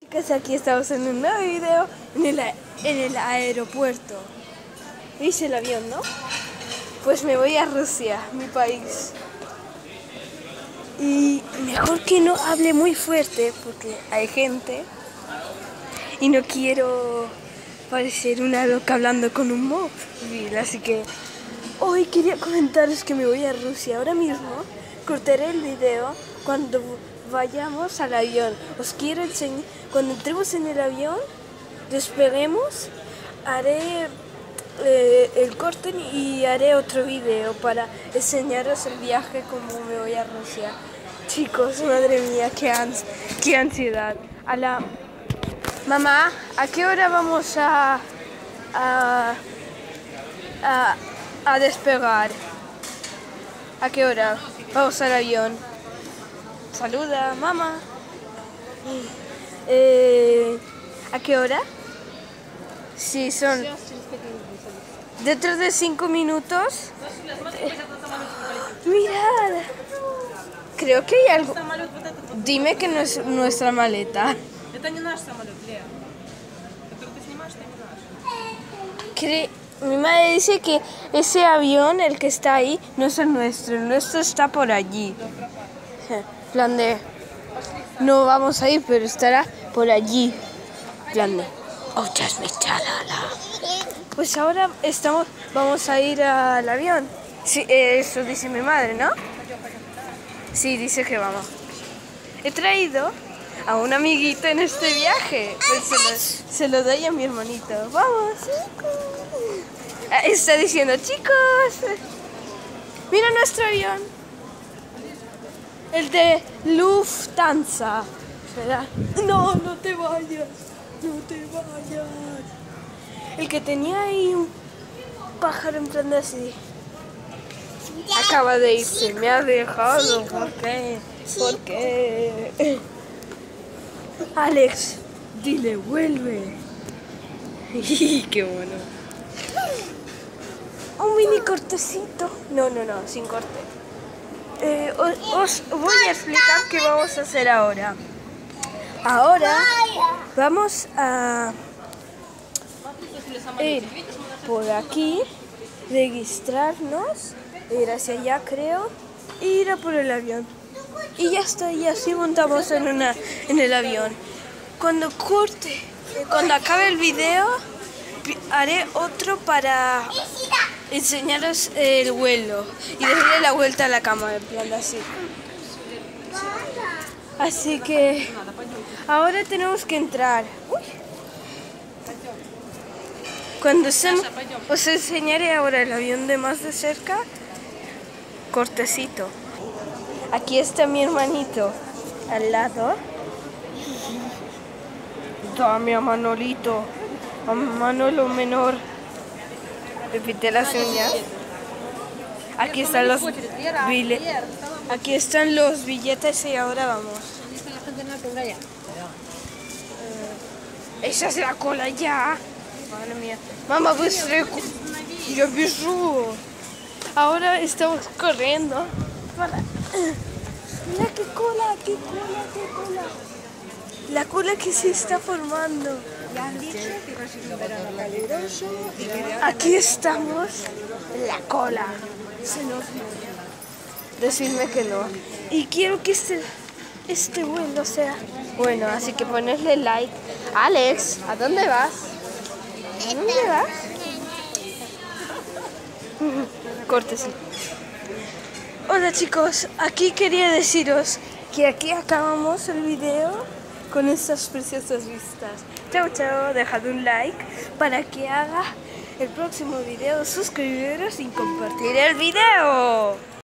Pues aquí estamos en un nuevo video en el aeropuerto. ¿Veis el avión, no? Pues me voy a Rusia, mi país. Y mejor que no hable muy fuerte porque hay gente. Y no quiero parecer una loca hablando con un móvil. Así que hoy quería comentaros que me voy a Rusia. Ahora mismo cortaré el video cuando vayamos al avión. Os quiero enseñar, cuando entremos en el avión, despeguemos, haré el corte y haré otro video para enseñaros el viaje como me voy a Rusia. Chicos, madre mía, qué ansiedad. Mamá, ¿a qué hora vamos a despegar? ¿A qué hora vamos al avión? Saluda, mamá. ¿A qué hora? Sí, son dentro de 5 minutos. Mirad. Creo que hay algo. Dime que no es nuestra maleta. Mi madre dice que ese avión, el que está ahí, no es el nuestro está por allí. En plan de, no vamos a ir, pero estará por allí. En plan de, oh, just me chalala. Pues ahora vamos a ir al avión. Sí, eso dice mi madre, ¿no? Sí, dice que vamos. He traído a un amiguito en este viaje. Pues se lo doy a mi hermanito. Vamos. Está diciendo, chicos, mira nuestro avión. El de Lufthansa. ¿Verdad? No, no te vayas. No te vayas. El que tenía ahí un pájaro en plan de así. Acaba de irse. Me ha dejado. ¿Por qué? ¿Por qué? Alex, dile, vuelve. Qué bueno. Un mini cortecito. No, sin corte. Os voy a explicar qué vamos a hacer ahora. Ahora vamos a ir por aquí, registrarnos, ir hacia allá creo, e ir a por el avión. Y ya está, y así montamos en el avión. Cuando acabe el video, haré otro para enseñaros el vuelo y darle la vuelta a la cama, en plan así. Así que ahora tenemos que entrar. Os enseñaré ahora el avión de más de cerca, cortecito. Aquí está mi hermanito al lado. Dame a Manolito, a Manolo menor. Le pinté las uñas. Aquí están los billetes y ahora vamos. Esa es la cola ya. Madre mía. Mamá, pues yo empiezo. Ahora estamos corriendo. Mira qué cola, qué cola, qué cola. La cola que se está formando. Aquí estamos en la cola. Se nos Decidme que no. Y quiero que este vuelo sea bueno, así que ponerle like. Alex, ¿a dónde vas? ¿A dónde vas? Córtese. Hola chicos, aquí quería deciros que aquí acabamos el video con estas preciosas vistas. Chao, chao, dejad un like para que haga el próximo video, suscribiros y compartir el video.